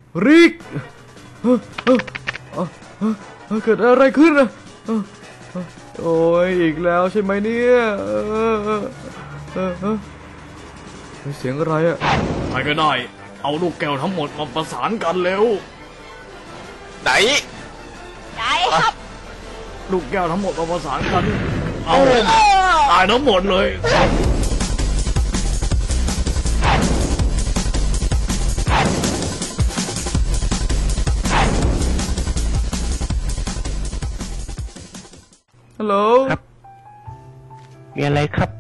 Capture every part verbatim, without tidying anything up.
ริกเกิดอะไรขึ้นอะโอ้ยอีกแล้วใช่ไหมเนี่ยเสียงอะไรอะใครก็ได้เอาลูกแก้วทั้งหมดมาประสานกันเร็วไหนไหนครับลูกแก้วทั้งหมดมาประสานกันเอาตายทั้งหมดเลยฮัลโหลครับมีอะไรครับ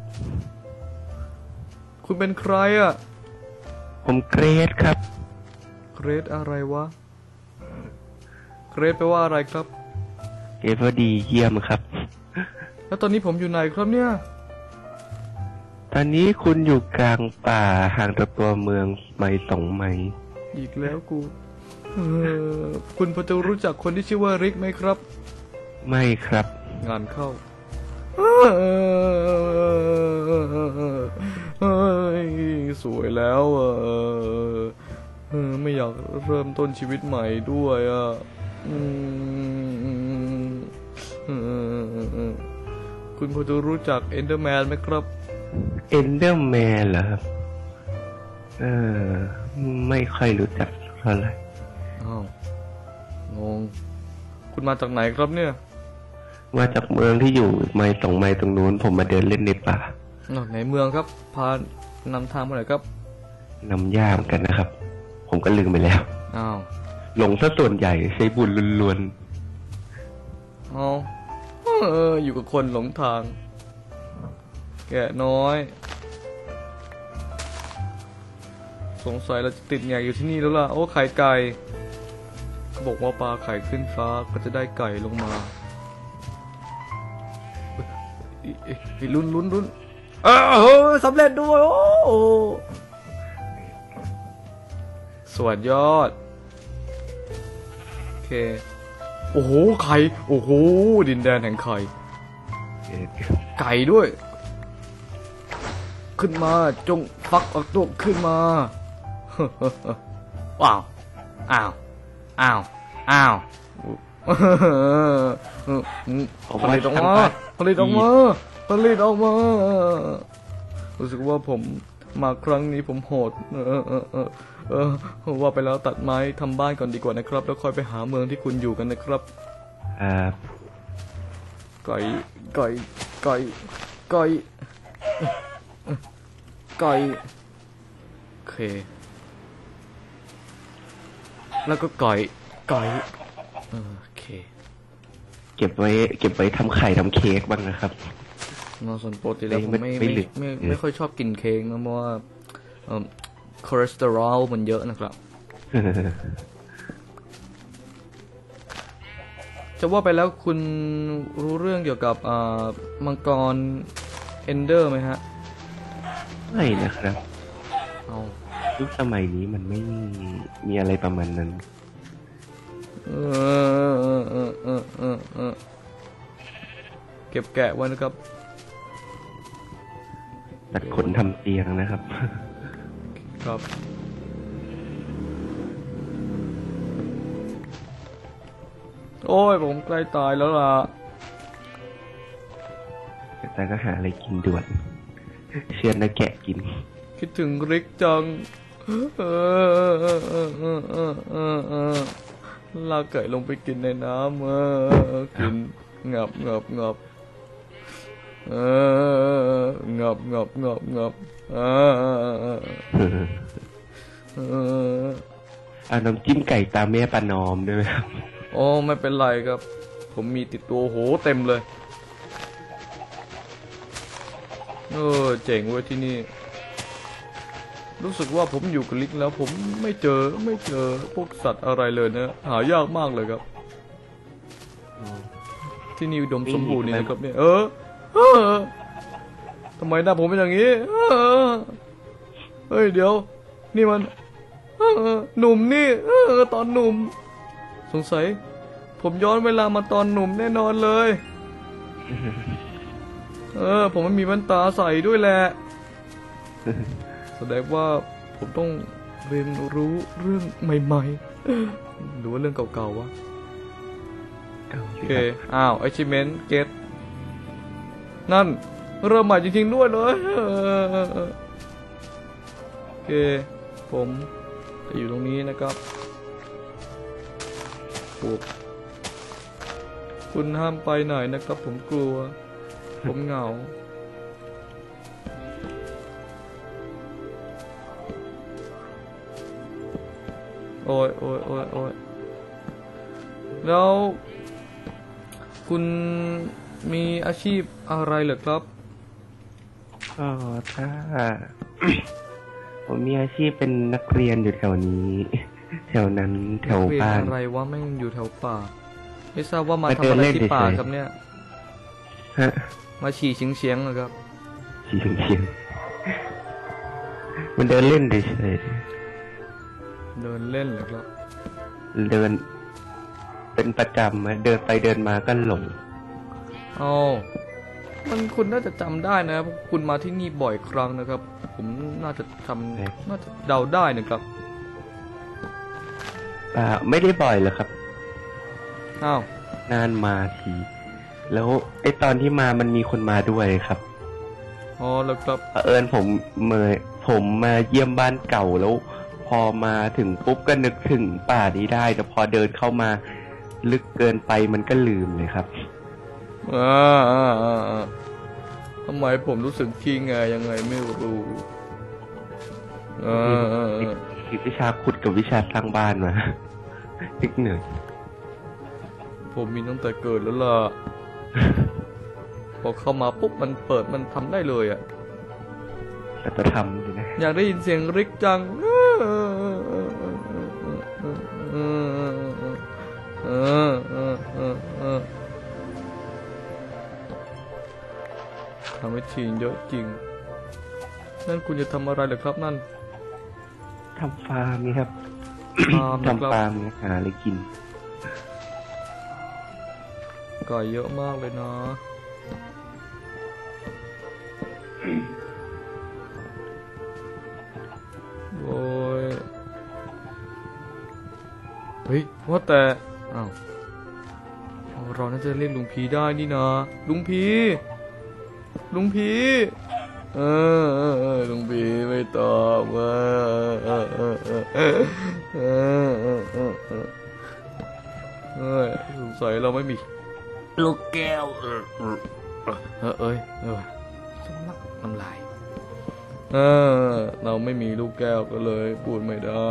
คุณเป็นใครอ่ะผมเกรดครับเกรดอะไรวะเกรดแปลว่าอะไรครับเกรดว่าดีเยี่ยมครับแล้วตอนนี้ผมอยู่ไหนครับเนี่ยตอนนี้คุณอยู่กลางป่าห่างจากตัวเมืองไมล์สองไมล์อีกแล้วกูคุณพอจะรู้จักคนที่ชื่อว่าริกไหมครับไม่ครับงานเข้าสวยแล้วเออไม่อยากเริ่มต้นชีวิตใหม่ด้วยอ่ะคุณพอจะรู้จักเอนเดอร์แมนไหมครับเอนเดอร์แมนเหรอครับเออไม่ค่อยรู้จักเท่าไหร่อ้าวงงคุณมาจากไหนครับเนี่ยมาจากเมืองที่อยู่ไมล์สองไมล์ตรงนู้นผมมาเดินเล่นในป่าไหนเมืองครับพานำทางมาหน่อยครับนำย่ามกันนะครับผมก็ลืมไปแล้วอ้าวหลงซะส่วนใหญ่ใช้บุญล้วนๆอ๋อเอออยู่กับคนหลงทางแกะน้อยสงสัยเราจะติดแงกอยู่ที่นี่แล้วล่ะโอ้ไข่ไก่เขาบอกว่าปลาไข่ขึ้นฟ้าก็จะได้ไก่ลงมาลุ้นลุ้นลุ้นเออสำเร็จด้วยโอ้สวัสดียอดโอเคโอ้โหไข่โอ้โหดินแดนแห่งไข่ไก่ด้วยขึ้นมาจงฟักออกตัวขึ้นมาว้าวอ้าวอ้าวอ้าวผลิตออกมาผลิตออกมาผลิตออกมารู้สึกว่าผมมาครั้งนี้ผมโหดเออเออเออเออว่าไปแล้วตัดไม้ทำบ้านก่อนดีกว่านะครับแล้วค่อยไปหาเมืองที่คุณอยู่กันนะครับอ่าไก่ไก่ไก่ไก่ไก่โอเคแล้วก็ไก่ไก่โอเคเก็บไว้เก็บไว้ทำไข่ทำเค้กบ้างนะครับนส่วนปกติแล้วผมไม่ไม่ไม่ไม่ค่อยชอบกินเค้กนะเพราะว่าคอเลสเตอรอลมันเยอะนะครับจะว่าไปแล้วคุณรู้เรื่องเกี่ยวกับมังกรเอนเดอร์ไหมฮะไม่นะครับเอายุคสมัยนี้มันไม่มีอะไรประมาณนั้นเออเออเออเออเออเออเก็บแกะไว้นะครับตัดขนทำเตียงนะครับครับโอ้ยผมใกล้ตายแล้วล่ะแต่ก็หาอะไรกินด่วนเชื่อนะแกะกินคิดถึงริกจังเออเออเออเออเออเออเออลากไก่ลงไปกินในน้ำเออกินงับงับงับเอองับงับงับงับเออเออเอาน้ำจิ้มไก่ตาแม่ปานอมด้วยไหมครับโอ้ไม่เป็นไรครับผมมีติดตัวโหเต็มเลยเออเจ๋งเว้ยที่นี่รู้สึกว่าผมอยู่กับลิกแล้วผมไม่เจอไม่เจอพวกสัตว์อะไรเลยนะหายากมากเลยครับที่นี่อุดมสมบูรณ์นี่นะครับเนี่ยเออทำไมหน้าผมเป็นอย่างนี้เฮ้ยเดี๋ยวนี่มันหนุ่มนี่ตอนหนุ่มสงสัยผมย้อนเวลามาตอนหนุ่มแน่นอนเลยเออผมมันมีแว่นตาใส่ด้วยแหละแสดงว่าผมต้องเรียนรู้เรื่องใหม่ๆหรือว่าเรื่องเก่าๆวะโอเคอ้าว achievement get นั่นเริ่มใหม่จริงๆด้วยเลยโอเคผมจะอยู่ตรงนี้นะครับปุ๊บคุณห้ามไปไหนนะครับผมกลัวผมเหงาโอ้ยโอ้ยโอ้ยโอ้ยแล้วคุณมีอาชีพอะไรเหรอครับก็ถ้า ผมมีอาชีพเป็นนักเรียนอยู่แถวนี้ แถวนั้นแถวบ้านอะไรวะแม่งอยู่แถวป่าไม่ทราบว่ามาทำอะไรที่ป่าครับเนี่ยฮะมาฉี่เฉียงเฉียงเหรอครับฉี่เฉียงเฉียงมันเดินเล่นเฉยเดินเล่นเหรอครับเดินเป็นประจำเดินไปเดินมาก็หลงอ๋อมันคุณน่าจะจำได้นะครับคุณมาที่นี่บ่อยครั้งนะครับผมน่าจะทำน่าจะเดาได้นะครับอ่าไม่ได้บ่อยหรอกครับอ้าวนานมาทีแล้วไอ้ตอนที่มามันมีคนมาด้วยครับอ๋อแล้วครับเอิญผมเมื่อผมมาเยี่ยมบ้านเก่าแล้วพอมาถึงปุ๊บก็นึกถึงป่านี้ได้แต่พอเดินเข้ามาลึกเกินไปมันก็ลืมเลยครับอ่าอ่าอ่าทำไมผมรู้สึกขี้แงยังไงไม่รู้อ่าอ่าวิชาขุดกับวิชาสร้างบ้านมานิดหนึ่งผมมีตั้งแต่เกิดแล้วล่ะพอเข้ามาปุ๊บมันเปิดมันทำได้เลยอ่ะแต่จะทำสินะอยากได้ยินเสียงริกจังทำให้ฉีนเยอะจริงนั่นคุณจะทำอะไรเหรอครับนั่นทำฟาร์มนี่ครับทำฟาร์มนี่หาอะไรกินไก่เยอะมากเลยนะโอ้ยเฮ้ยว่าแต่อ้าวเราน่าจะเรียกลุงพีได้นี่นะลุงพีลุงพีเออเออเออลุงพีไม่ตอบเออเออเออเออเออเออเออเออเออเฮ้ยสงสัยเราไม่มีลูกแก้วเออเออเออเอ้ยเออสำลักน้ำลายเออเราไม่มีลูกแก้วก็เลยพูดไม่ได้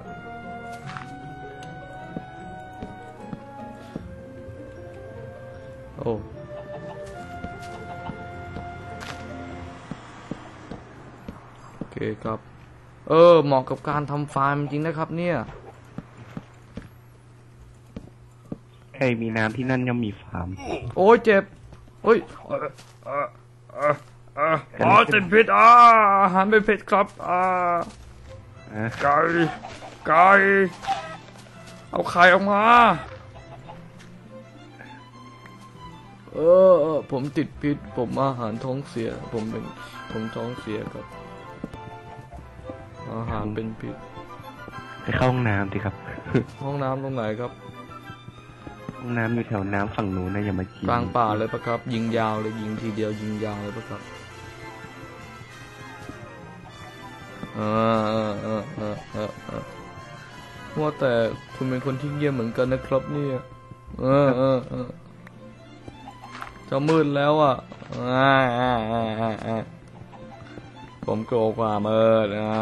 โอ้โอเคครับเออเหมาะกับการทำฟาร์มจริงนะครับเนี่ยใครมีน้ำที่นั่นย่อมมีฟาร์มโอ้ยเจ็บเฮ้ยอ๋อติดพิษอ่าอาหารเป็นพิษครับอ่าไก่ไก่เอาไข่ออกมาเออผมติดพิษผมอาหารท้องเสียผมเป็นผมท้องเสียครับอาหารเป็นพิษไปเข้าห้องน้ำสิครับห้องน้ำตรงไหนครับห้องน้ำอยู่แถวน้ำฝั่งนู้นนะอย่ามากินกลางป่าเลยปะครับยิงยาวเลยยิงทีเดียวยิงยาวเลยปะครับอ่าอ่าอ่าอ่าอ่าว่าแต่คุณเป็นคนที่เงียบเหมือนกันนะครับเนี่ยเออเออเออจะมืดแล้วอ่ะอ่าอ่าอ่าอ่าผมกลัวความมืดอ่า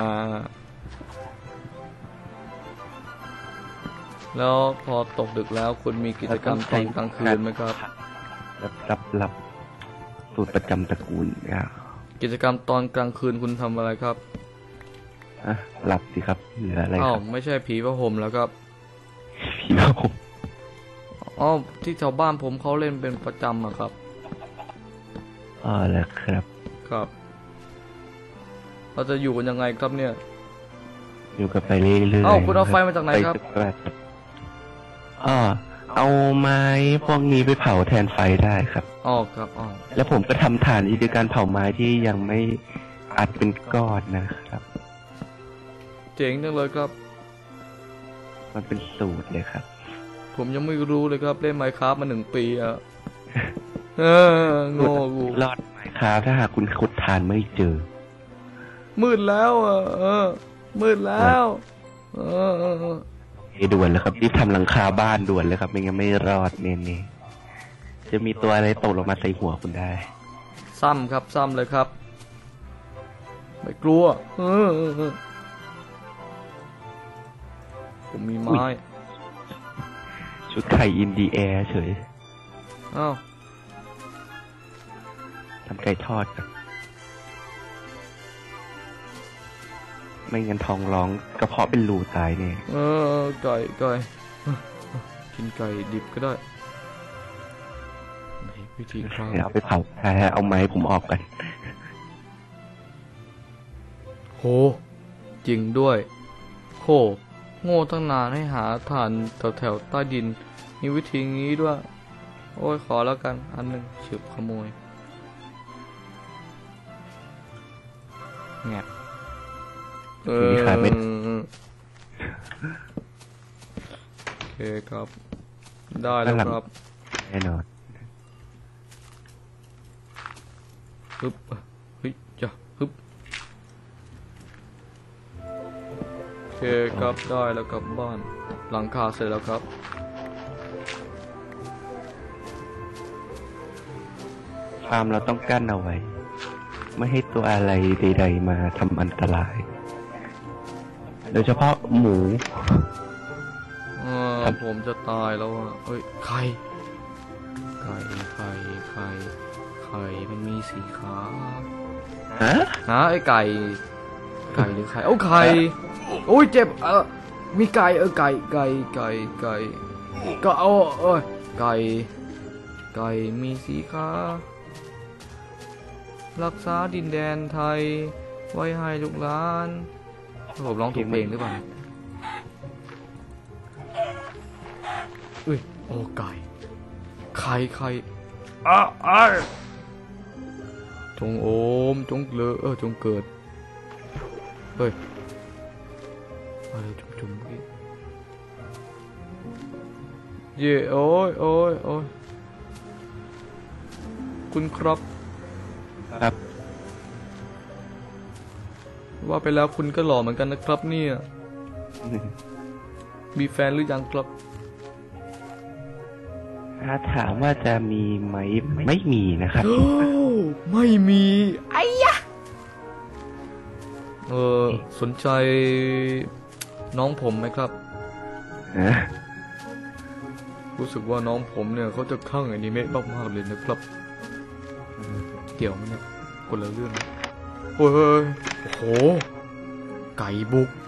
แล้วพอตกดึกแล้วคุณมีกิจกรรมตอนกลางคืนไหมครับรับรับรับสูตรประจำตระกูลเนี่ยกิจกรรมตอนกลางคืนคุณทำอะไรครับอ่ะหลับสิครับเหลืออะไรครับอ้าวไม่ใช่ผีผ้าห่มแล้วครับผีผ้าห่มอ๋อที่แถวบ้านผมเขาเล่นเป็นประจำอะครับอ๋อแล้วครับครับเราจะอยู่กันยังไงครับเนี่ยอยู่กันไปเรื่อยๆเอ้าคุณเอาไฟมาจากไหนครับอ๋อเอาไม้พวกนี้ไปเผาแทนไฟได้ครับอ๋อครับอ๋อแล้วผมก็ทำฐานอีกด้วยการเผาไม้ที่ยังไม่อัดเป็นก้อนนะครับเจ๋งจังเลยครับมันเป็นสูตรเลยครับผมยังไม่รู้เลยครับเล่นไมค์คราฟมาหนึ่งปีอะเออโง่กูรอดไหมครับถ้าหากคุณขุดทานไม่เจอมืดแล้วอะเออมืดแล้วเออเออเออด่วนเลยครับรีบทำหลังคาบ้านด่วนเลยครับไม่งั้นไม่รอดเน่ๆจะมีตัวอะไรตกลงมาใส่หัวคุณได้ซ้ำครับซ้ำเลยครับไม่กลัวเออเออเออผมมีไม้ชุดไข่อินดีแอร์เฉยอ้าวทำไก่ทอดครับไม่งั้นท้องร้องกระเพาะเป็นรูตายเนี่ยเออไก่ไก่กินไก่ดิบก็ได้ไหนวิธีคราฟเอาไปเผาใช่เอาไม้ผมออกกันโหจริงด้วยโหโง่ตั้งนานให้หาถ่านแถวแถวใต้ดินมีวิธีงี้ด้วย โอ้ยขอแล้วกันอันหนึ่งฉึบขโมยแงะเออโอเคครับ ได้แล้วครับแน่นอนฮึบเฮ้ยจ้ะฮึบโอเคครับได้แล้วกลับบ้านหลังคาเสร็จแล้วครับฟาร์มเราต้องกั้นเอาไว้ ไม่ให้ตัวอะไรใดๆมาทำอันตราย โดยเฉพาะหมูเออผมจะตายแล้วอ่ะเอ้ยไข่ไข่ไข่ไข่ไข่มันมีสีขาฮะฮะไอ้ไก่ไก่หรือไข่โอ้ไข่โอ้ยเจ็บเออมีไก่เออไก่ไก่ไก่ไก่ก็เอาเอ้ยไก่ไก่มีสีขารักษาดินแดนไทยไว้ให้ลูกหลานผมร้องถูกเพลงหรือเปล่าอุ้ยโอ้ไก่ไข่ไข่อ้าอ้าจงโอมจงเลอเออจงเกิดเฮ้ยอะไรจุ่มจุ่มพี่เย่โอ้ยโอ้ยโอ้ยคุณครับครับว่าไปแล้วคุณก็หล่อเหมือนกันนะครับเนี่ยมีแฟนหรือยังครับถ้าถามว่าจะมีไหมไม่มีนะครับไม่มีไอ้ยะเออสนใจน้องผมไหมครับฮะรู้สึกว่าน้องผมเนี่ยเขาจะคลั่งอนิเมะมากๆเลยนะครับเกี่ยวไหมเนี่ยคนละเรื่องโอ้ยโอ้โหไก่บุก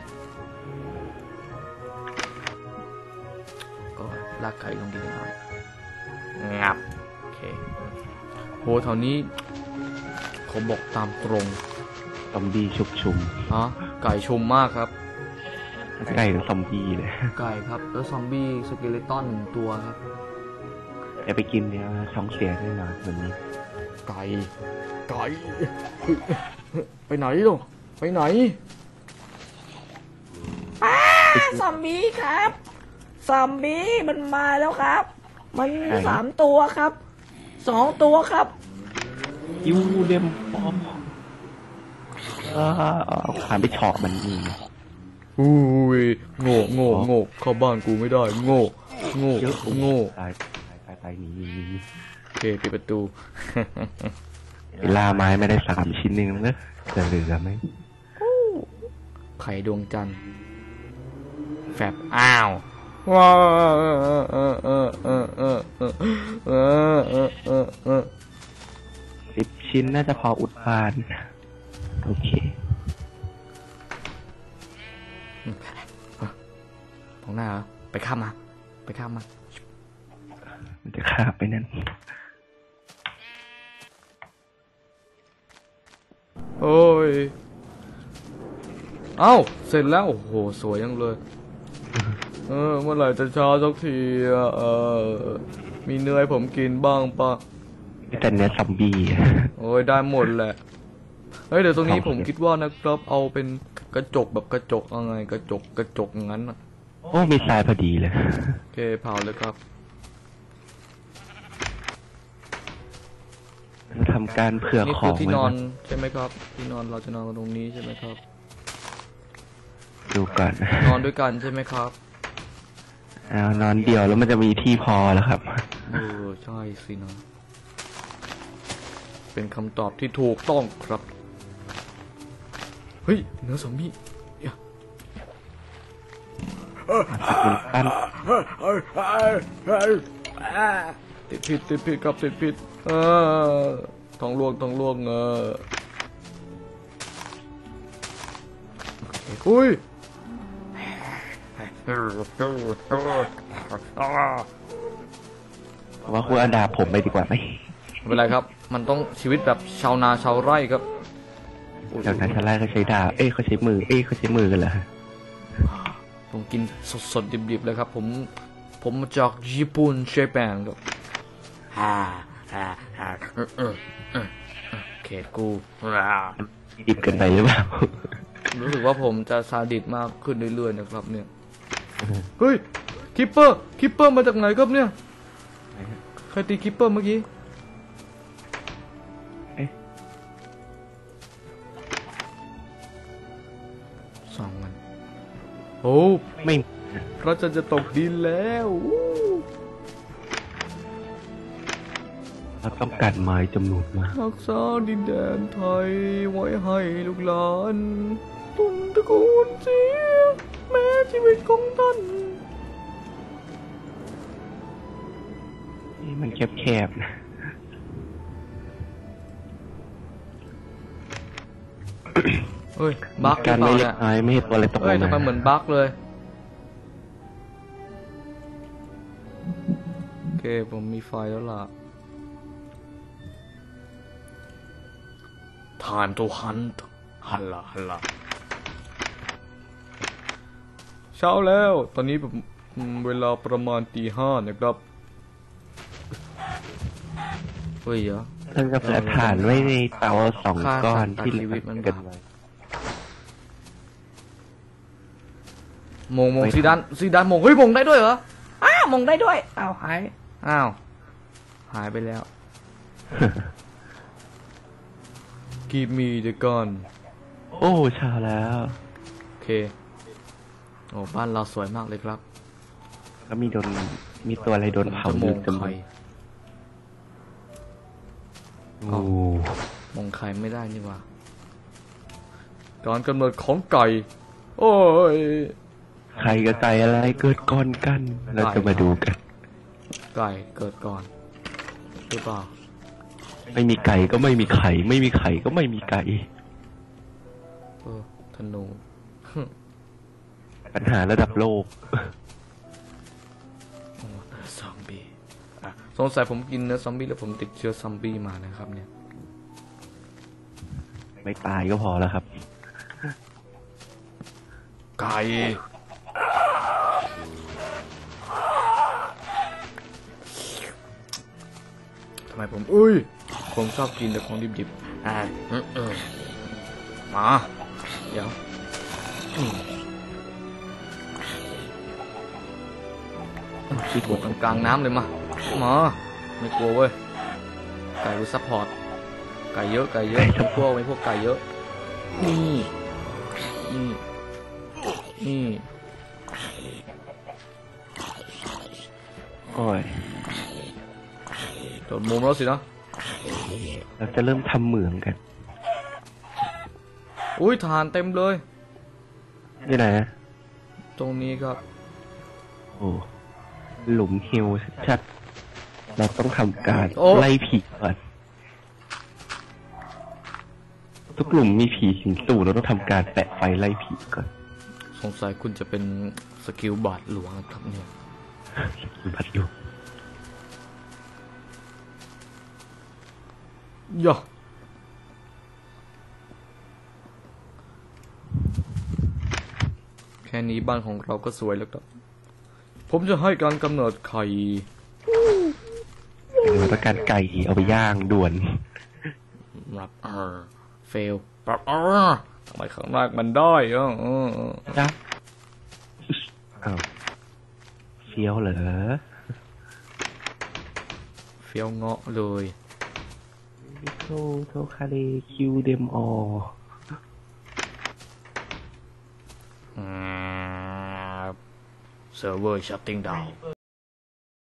ก็ลากไก่ลงดินเอางับโอเคโหแถวนี้ผมบอกตามตรงซอมบี้ชุบชุมฮะไก่ชุมมากครับไก่หรือซอมบี้เลยไก่ครับแล้วซอมบี้สเกเลตันหนึ่งตัวครับอย่าไปกินเนี่ยท้องเสียแน่นอนวันนี้ไก่ไก่ไปไหนลูกไปไหนป้าซอมบี้ครับซอมบี้มันมาแล้วครับ มันมีสามตัวครับสองตัวครับยูเดมปอมเอาขานไปเฉาะมันนี่อุ้ยโง่โง่โง่เข้าบ้านกูไม่ได้โง่โง่เยอะโง่ตายตายตายหนีโอเคปิดประตูเวลาไม้ไม่ได้สามชิ้นนึงเนอะจะเหลือไหมไข่ดวงจันทร์แฟบอ้าวว้าวเออเออเออเออเออเออเออเออเออเออสิบชิ้นน่าจะพออุดบานโอเคตรงหน้าเหรอไปข้ามมาไปข้ามมามันจะขาบไปนั่นโอ้ยเอ้าเสร็จแล้วโอ้โหสวยยังเลยเออเมื่อไหร่จะเช้าสักทีอ่ะเออมีเนื้อให้ผมกินบ้างปะแต่เนื้อซอมบี้โอ้ยได้หมดแหละเฮ้ยเดี๋ยวตรงนี้ผมคิดว่านะครับเอาเป็นกระจกแบบกระจกอะไรกระจกกระจกงั้นอ่ะโอ้มีทรายพอดีเลยโอเคเผาเลยครับทำการเผื่อนี่ขคือองที่ไว้นอนก่ใช่ไหมครับที่นอนเราจะนอนกันตรงนี้ใช่ไหมครับดูก่อนนอนด้วยกันใช่ไหมครับเอานอนเดี่ยวแล้วมันจะมีที่พอแล้วครับเออใช่สินะเป็นคำตอบที่ถูกต้องครับเฮ้ยเนื้อซอมบี้ปั้นติดผิดติดผิดครับติดผิดเออท้องลวงท้องลวงเอออุ้ยว่าคุณเอาดาบผมไปดีกว่าไหมไม่เป็นไรครับมันต้องชีวิตแบบชาวนาชาวไร่ครับเดี๋ยวนั้นชาวไร่เขาใช้ดาบเอ้ยเขาใช้มือเอ้ยเขาใช้มือกันเหรอผมกินสดๆดิบๆเลยครับผมผมมาจากญี่ปุ่นเจแปนครับฮ่าฮ่าฮ่าเออเออเออเขตกูดิบเกินไปหรือเปล่ารู้สึกว่าผมจะซาดิสมากขึ้นเรื่อยๆนะครับเนี่ยเฮ้ยคิปเปอร์คิปเปอร์มาจากไหนครับเนี่ยใครตีคิปเปอร์เมื่อกี้สองวันโอ้ไม่พระจันทร์จะตกดินแล้วเราต้องการไม้จำนวนมากรักษาดินแดนไทยไว้ให้ลูกหลานตุนตระกูลเสียแม้ชีวิตของท่านนี่มันแคบๆนะเฮ้ยบั๊กหรืกาอรเปไม่ล่าเล็เนี่กยน้อยไม่ให้ตัวอะไรตกลเฮ้ยงทำไมมาเหมือนบั๊กเลยโอเคผมมีไฟแล้วล่ะทานตัวฮันต์ฮัลล่ะฮัลล่ะเช้าแล้วตอนนี้ผมเวลาประมาณตีห้านะครับเฮ้ยเหรอท่านกาแฟถ่านไว้ในเตาสองก้อนที่ฆ่าสัตว์ตัดชีวิตมันเกินบาป มงมงซีดานซีดานมงเฮ้ยมงได้ด้วยเหรออ้าวมองได้ด้วยอ้าวหายอ้าวหายไปแล้ว Give me the gun โอ้เช้าแล้วโอเคโอ้บ้านเราสวยมากเลยครับแล้วมีโดนมีตัวอะไรโดนเผาจะอมยู่งจำนไข่วนโอ้มงไข่ไม่ได้นี่หว่าการกำเนิดของไก่ โอ้ยใครกับไก่อะไรเกิดก่อนกัน เราจะมาดูกันไก่เกิดก่อนหรือเปล่าไม่มีไก่ก็ไม่มีไข่ ไม่มีไข่ก็ไม่มีไก่เออธนูปัญหาระดับโลกซอมบี้อ่ะสงสัยผมกินเนื้อซอมบี้แล้วผมติดเชื้อซอมบี้มานะครับเนี่ยไม่ตายก็พอแล้วครับไก่ทำไมผมอุ้ยผมชอบกินแต่ของดิบๆอ่าอืมอืมมาเดี๋ยวอืมที่ถูกกลางๆน้ำเลยมามาไม่กลัวเว้ยไก่รู้ซัพพอร์ตไก่เยอะไก่เยอะพวกไว้พวกไก่เยอะนี่นี่นี่โอ้ยโดนมุมแล้วสินะเราจะเริ่มทำเหมืองกันอุ้ยฐานเต็มเลยนี่ไหนนะตรงนี้ครับโอ้หลุมฮิวชัดๆเราต้องทำการโอ้ไล่ผีก่อนทุกกลุ่มมีผีสิงสู่เราต้องทำการแปะไฟไล่ผีก่อนสงสัยคุณจะเป็นสกิลบาทหลวงนะครับเนี่ยพัดอยู่ย่อแค่นี้บ้านของเราก็สวยแล้วครับ ผมจะให้การกำเนิดไข่เราต้องการไก่เอาไปย่างด่วนรับเออเฟลปรับเออทำไมข้างล่างมันได้อ่ะเออจ้ะอ้าวเฟี้ยวเหรอเฟี้ยวเงาะเลยโทโทคาเดคิวเดมออเซิร์ฟเวอร์ชัตติ้งดาว